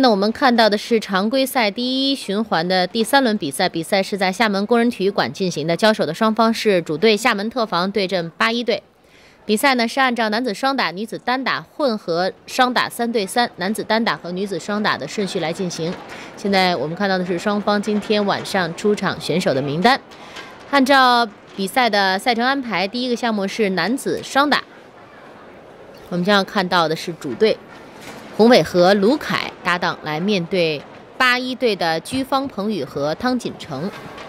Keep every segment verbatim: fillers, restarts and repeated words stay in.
那我们看到的是常规赛第一循环的第三轮比赛，比赛是在厦门工人体育馆进行的，交手的双方是主队厦门特防对阵八一队。比赛呢是按照男子双打、女子单打、混合双打三对三、男子单打和女子双打的顺序来进行。现在我们看到的是双方今天晚上出场选手的名单。按照比赛的赛程安排，第一个项目是男子双打，我们将要看到的是主队洪伟和卢凯搭档来面对八一队的居方彭宇和汤锦成。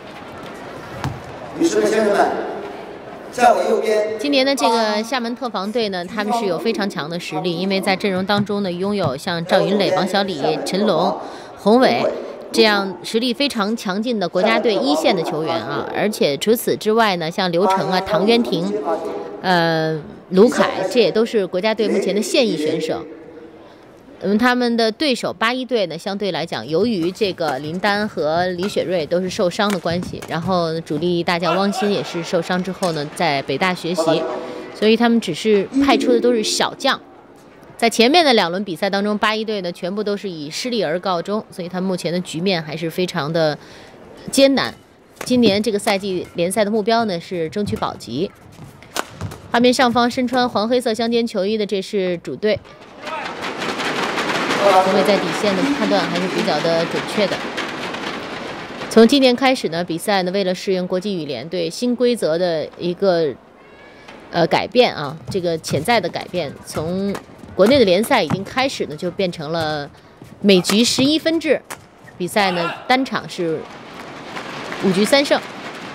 女士们、先生们，在我右边。 今年的这个厦门特防队呢，他们是有非常强的实力，因为在阵容当中呢，拥有像赵云磊、王小李、陈龙、洪伟这样实力非常强劲的国家队一线的球员啊。而且除此之外呢，像刘成啊、唐渊婷、呃、卢凯，这也都是国家队目前的现役选手。嗯，他们的对手八一队呢，相对来讲，由于这个林丹和李雪芮都是受伤的关系，然后主力大将汪鑫也是受伤之后呢，在北大学习，所以他们只是派出的都是小将。在前面的两轮比赛当中，八一队呢全部都是以失利而告终，所以他们目前的局面还是非常的艰难。今年这个赛季联赛的目标呢是争取保级。画面上方身穿黄黑色相间球衣的，这是主队。洪伟在底线的判断还是比较的准确的。从今年开始呢，比赛呢为了适应国际羽联对新规则的一个呃改变啊，这个潜在的改变，从国内的联赛已经开始呢，就变成了每局十一分制，比赛呢单场是五局三胜。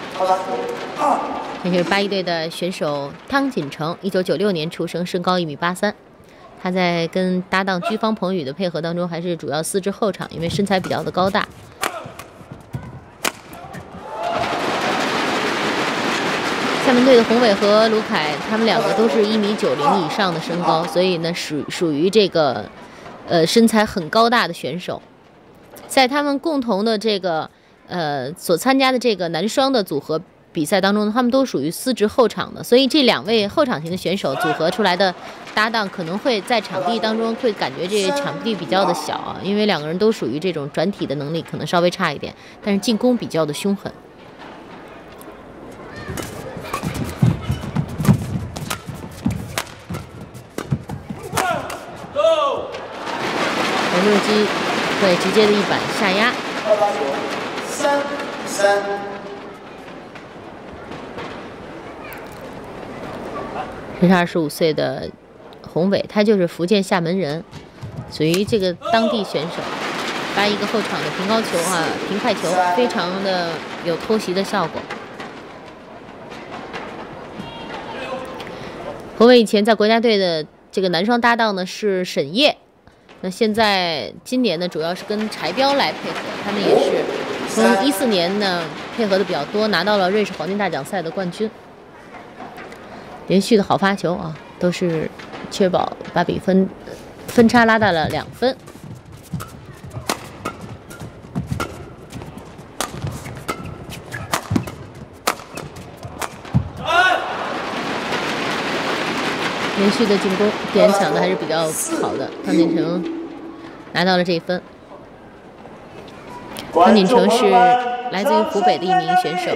这是八一队的选手汤锦成，一九九六年出生，身高一米八三。他在跟搭档居方彭宇的配合当中，还是主要司职后场，因为身材比较的高大。厦门队的洪伟和卢凯，他们两个都是一米九零以上的身高，所以呢属属于这个呃身材很高大的选手。在他们共同的这个呃所参加的这个男双的组合比赛当中，他们都属于司职后场的，所以这两位后场型的选手组合出来的搭档，可能会在场地当中会感觉这场地比较的小啊，因为两个人都属于这种转体的能力可能稍微差一点，但是进攻比较的凶狠。黄六基会直接的一板下压。 三三。 这是二十五岁的洪伟，他就是福建厦门人，属于这个当地选手，发一个后场的平高球啊，平快球，非常的有偷袭的效果。洪伟以前在国家队的这个男双搭档呢是沈烨，那现在今年呢主要是跟柴彪来配合，他们也是从一四年呢配合的比较多，拿到了瑞士黄金大奖赛的冠军。连续的好发球啊，都是确保把比分分差拉大了两分。连续的进攻点抢的还是比较好的，汤锦成拿到了这一分。汤锦成是来自于湖北的一名选手。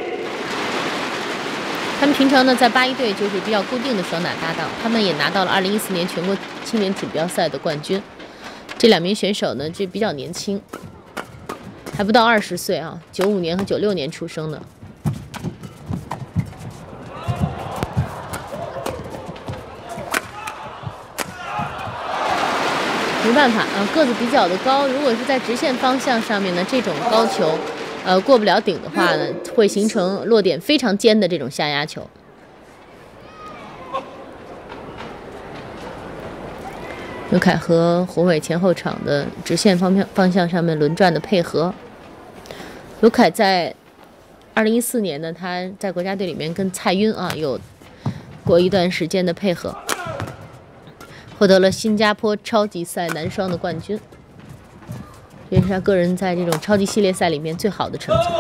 他们平常呢在八一队就是比较固定的双打搭档，他们也拿到了二零一四年全国青年锦标赛的冠军。这两名选手呢就比较年轻，还不到二十岁啊，九五年和九六年出生的。没办法啊，个子比较的高，如果是在直线方向上面呢，这种高球。呃，过不了顶的话呢，会形成落点非常尖的这种下压球。刘凯和洪伟前后场的直线方向方向上面轮转的配合。刘凯在二零一四年呢，他在国家队里面跟蔡赟啊有过一段时间的配合，获得了新加坡超级赛男双的冠军。这是他个人在这种超级系列赛里面最好的成绩。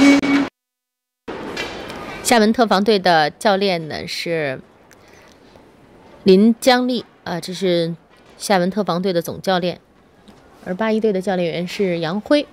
厦门特防队的教练呢是林江丽啊，这是厦门特防队的总教练，而八一队的教练员是杨辉。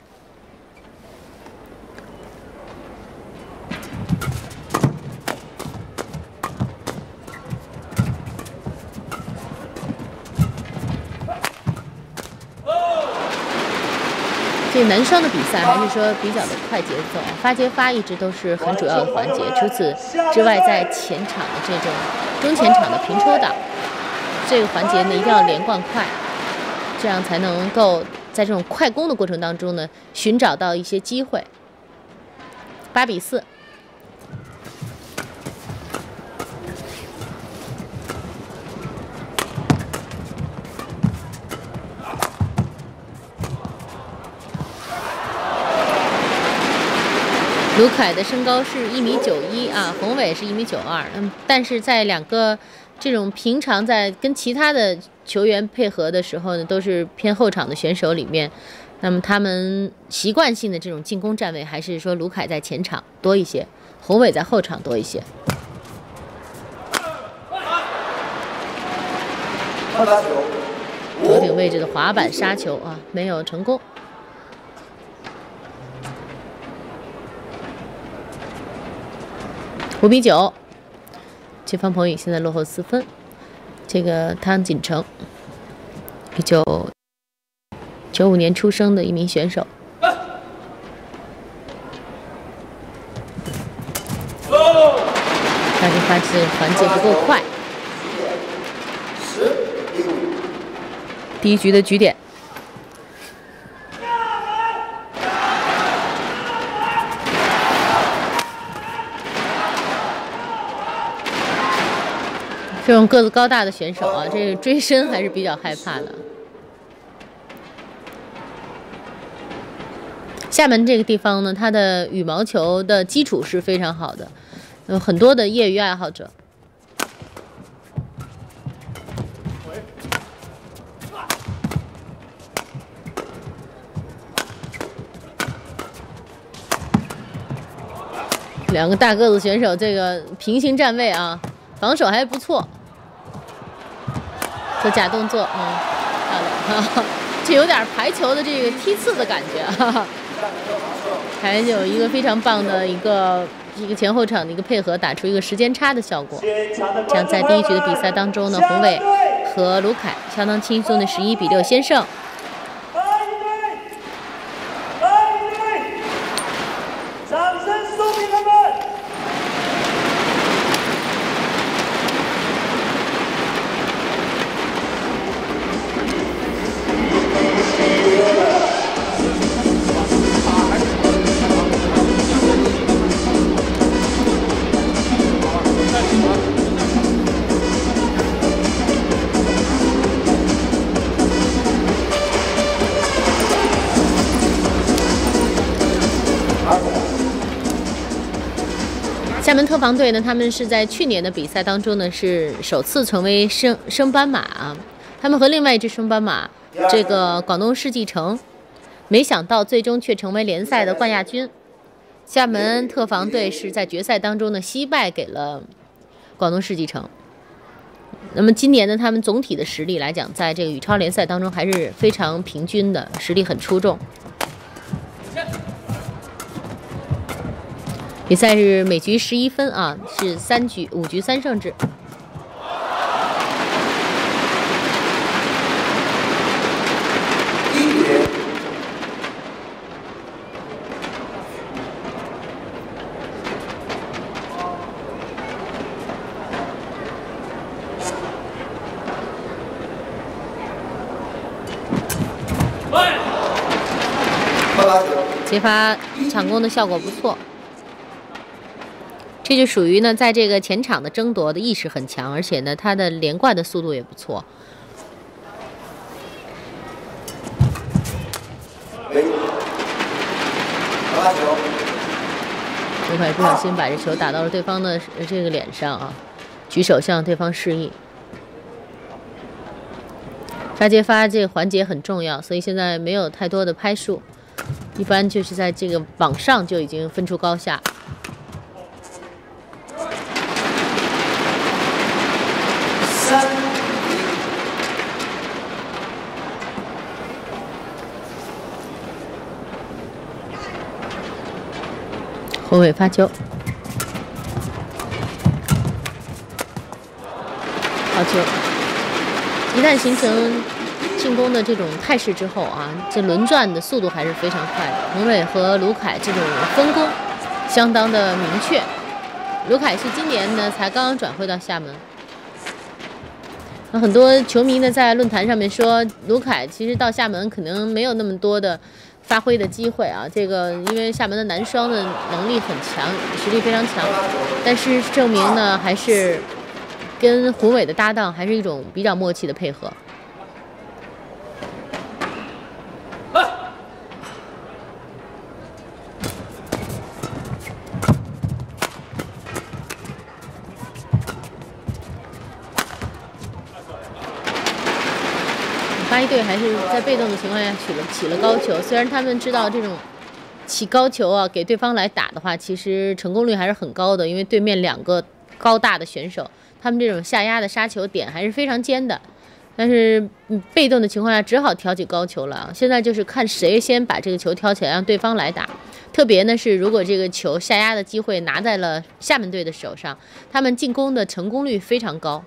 这男双的比赛还是说比较的快节奏，发接发一直都是很主要的环节。除此之外，在前场的这种中前场的平抽挡这个环节呢，一定要连贯快，这样才能够在这种快攻的过程当中呢，寻找到一些机会。八比四。卢凯的身高是一米九一啊，洪伟是一米九二。嗯，但是在两个这种平常在跟其他的球员配合的时候呢，都是偏后场的选手里面，那么他们习惯性的这种进攻站位还是说卢凯在前场多一些，洪伟在后场多一些。头顶位置的滑板杀球啊，没有成功。五比九，前方彭宇现在落后四分。这个汤锦成，一九九五年出生的一名选手。发球发球环节不够快。第一局的局点。这种个子高大的选手啊，这个追身还是比较害怕的。厦门这个地方呢，它的羽毛球的基础是非常好的，有很多的业余爱好者。两个大个子选手，这个平行站位啊。防守还不错，做假动作，嗯，漂亮，这有点排球的这个踢刺的感觉，哈哈，还有一个非常棒的一个一个前后场的一个配合，打出一个时间差的效果。这样在第一局的比赛当中呢，洪伟和卢凯相当轻松的十一比六先胜。厦门特防队呢，他们是在去年的比赛当中呢，是首次成为升升班马啊。他们和另外一支升班马，这个广东世纪城，没想到最终却成为联赛的冠亚军。厦门特防队是在决赛当中呢，惜败给了广东世纪城。那么今年呢，他们总体的实力来讲，在这个羽超联赛当中还是非常平均的，实力很出众。比赛是每局十一分啊，是三局五局三胜制。接发抢攻的效果不错。这就属于呢，在这个前场的争夺的意识很强，而且呢，他的连贯的速度也不错。卢凯不小心把这球打到了对方的这个脸上啊，举手向对方示意。发接发这个环节很重要，所以现在没有太多的拍数，一般就是在这个网上就已经分出高下。 三比后卫发球，好球！一旦形成进攻的这种态势之后啊，这轮转的速度还是非常快的。洪伟和卢凯这种分工相当的明确。卢凯是今年呢才刚刚转会到厦门。那很多球迷呢在论坛上面说，卢凯其实到厦门可能没有那么多的发挥的机会啊。这个因为厦门的男双的能力很强，实力非常强，但是证明呢还是跟洪伟的搭档还是一种比较默契的配合。巴西队还是在被动的情况下起了起了高球，虽然他们知道这种起高球啊给对方来打的话，其实成功率还是很高的，因为对面两个高大的选手，他们这种下压的杀球点还是非常尖的。但是嗯，被动的情况下只好挑起高球了啊！现在就是看谁先把这个球挑起来，让对方来打。特别呢是，如果这个球下压的机会拿在了厦门队的手上，他们进攻的成功率非常高。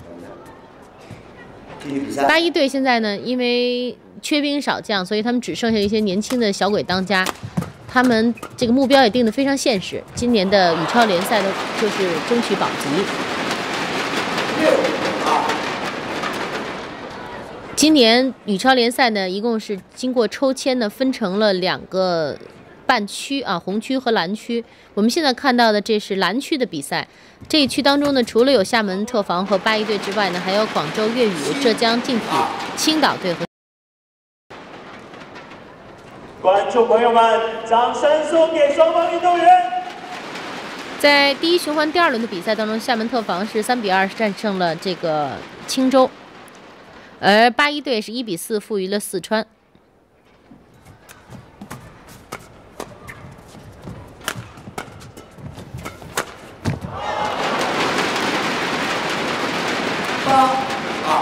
八一队现在呢，因为缺兵少将，所以他们只剩下一些年轻的小鬼当家。他们这个目标也定得非常现实，今年的羽超联赛的就是争取保级。今年羽超联赛呢，一共是经过抽签呢，分成了两个半区啊，红区和蓝区。我们现在看到的这是蓝区的比赛。这一区当中呢，除了有厦门特防和八一队之外呢，还有广州粤语、浙江劲体、青岛队和。 观众朋友们，掌声送给双方运动员。 在第一循环第二轮的比赛当中，厦门特防是三比二战胜了这个青州，而八一队是一比四负于了四川。 八二。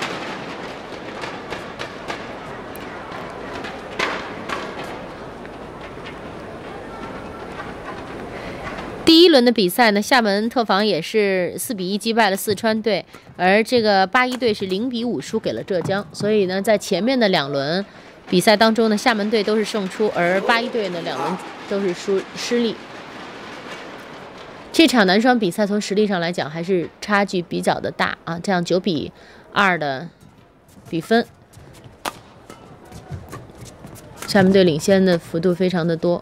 第一轮的比赛呢，厦门特防也是四比一击败了四川队，而这个八一队是零比五输给了浙江。所以呢，在前面的两轮比赛当中呢，厦门队都是胜出，而八一队呢两轮都是输失利。这场男双比赛从实力上来讲还是差距比较的大啊，这样九比二的比分，厦门队领先的幅度非常的多。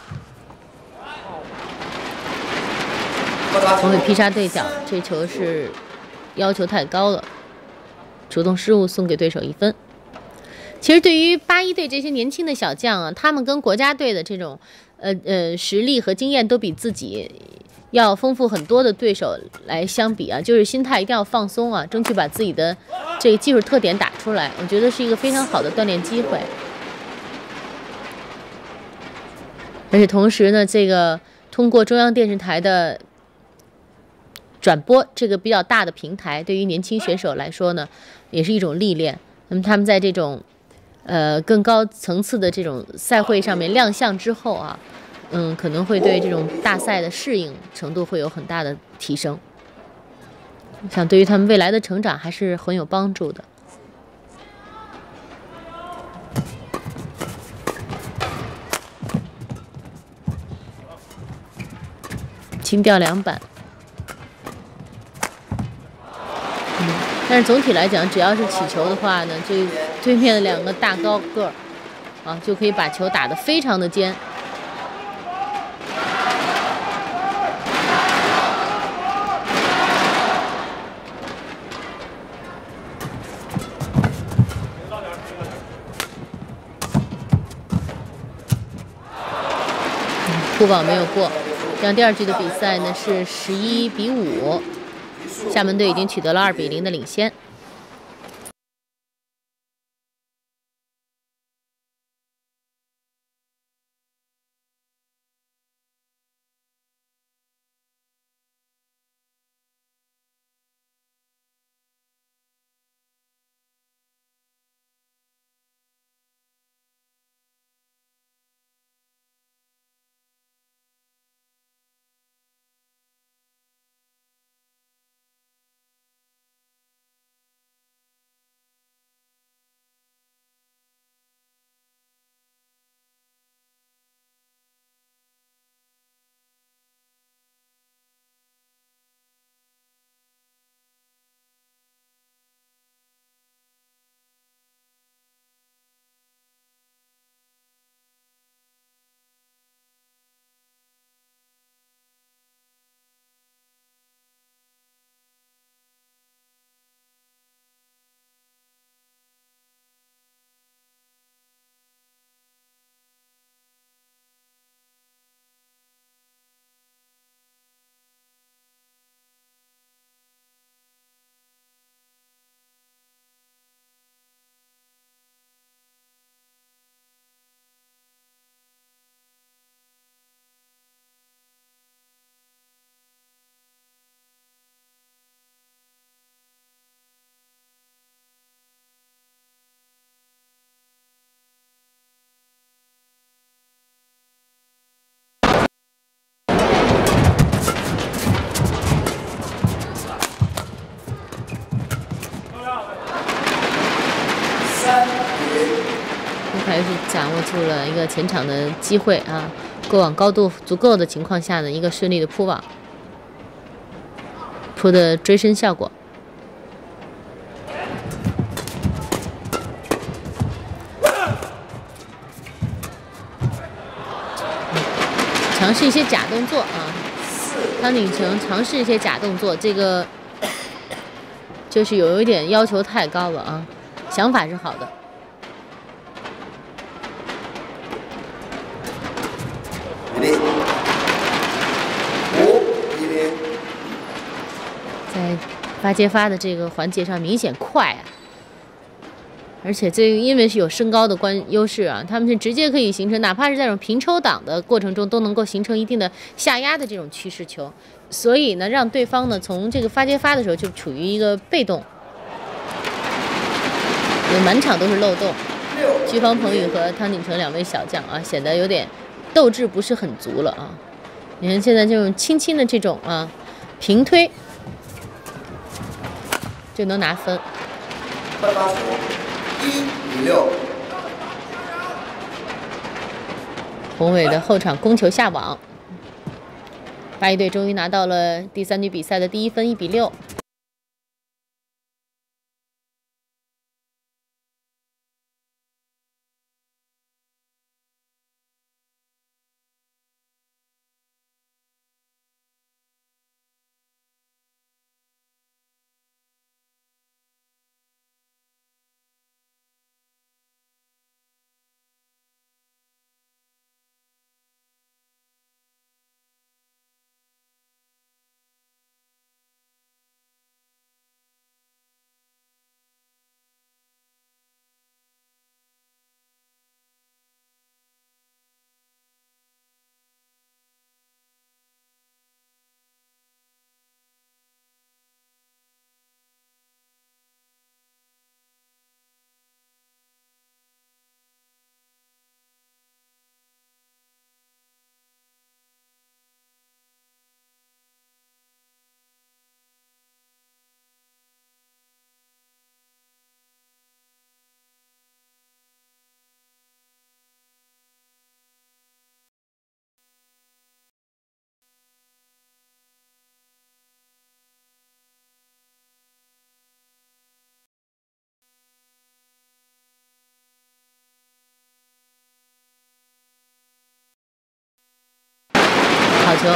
洪伟劈杀对角，这球是要求太高了，主动失误送给对手一分。其实对于八一队这些年轻的小将啊，他们跟国家队的这种呃呃实力和经验都比自己要丰富很多的对手来相比啊，就是心态一定要放松啊，争取把自己的这个技术特点打出来，我觉得是一个非常好的锻炼机会。而且同时呢，这个通过中央电视台的转播这个比较大的平台，对于年轻选手来说呢，也是一种历练。那么他们在这种呃更高层次的这种赛会上面亮相之后啊，嗯，可能会对这种大赛的适应程度会有很大的提升。我想对于他们未来的成长还是很有帮助的。轻吊两板。但是总体来讲，只要是起球的话呢，这对面的两个大高个儿啊，就可以把球打得非常的尖。护网没有过，这样第二局的比赛呢是十一比五。厦门队已经取得了二比零的领先。 住了一个前场的机会啊，过网高度足够的情况下呢，一个顺利的扑网，扑的追身效果。尝试一些假动作啊，汤景成尝试一些假动作，这个就是有一点要求太高了啊，想法是好的。在发接发的这个环节上明显快啊，而且这因为是有身高的关优势啊，他们是直接可以形成，哪怕是在这种平抽挡的过程中，都能够形成一定的下压的这种趋势球，所以呢，让对方呢从这个发接发的时候就处于一个被动，满场都是漏洞。居方鹏宇和汤景成两位小将啊，显得有点斗志不是很足了啊。你看现在这种轻轻的这种啊平推就能拿分。 一比六， 宏伟的后场攻球下网，八一队终于拿到了第三局比赛的第一分，一比六。好球，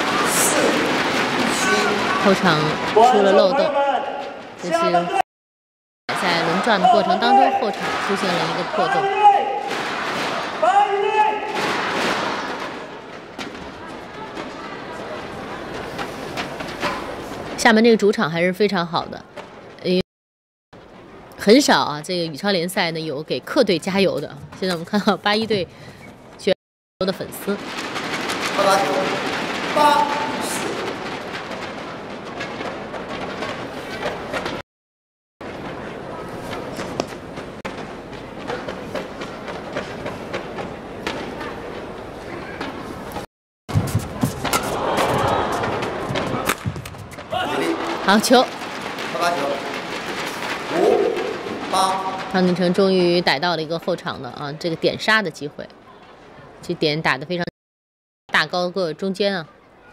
后场出了漏洞，这是在轮转的过程当中，后场出现了一个破洞。厦门这个主场还是非常好的，呃，很少啊，这个羽超联赛呢有给客队加油的。现在我们看到八一队全球的粉丝。 八球，八比四。 好球， 八球，五八。 汤景成终于逮到了一个后场的啊，这个点杀的机会，这点打得非常。大高个中间啊，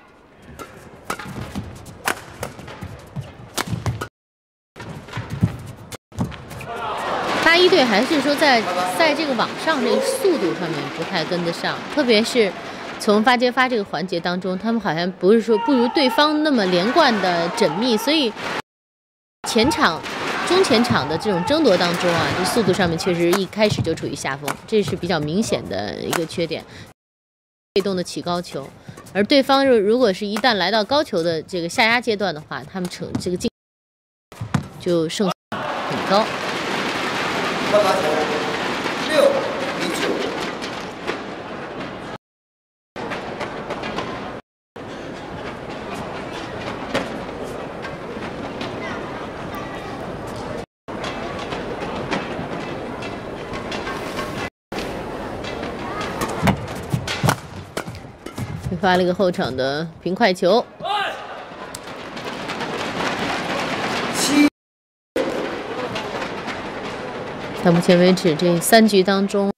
八一队还是说在在这个网上这个速度上面不太跟得上，特别是从发接发这个环节当中，他们好像不是说不如对方那么连贯的缜密，所以前场、中前场的这种争夺当中啊，这速度上面确实一开始就处于下风，这是比较明显的一个缺点。被动的起高球，而对方如果是一旦来到高球的这个下压阶段的话，他们成这个进就胜算很高。 八球，六比九。 发了一个后场的平快球，到目前为止这三局当中，